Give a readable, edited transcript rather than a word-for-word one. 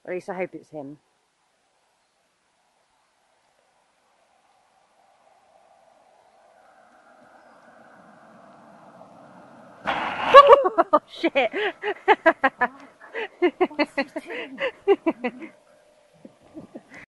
At least I hope it's him. Oh, shit.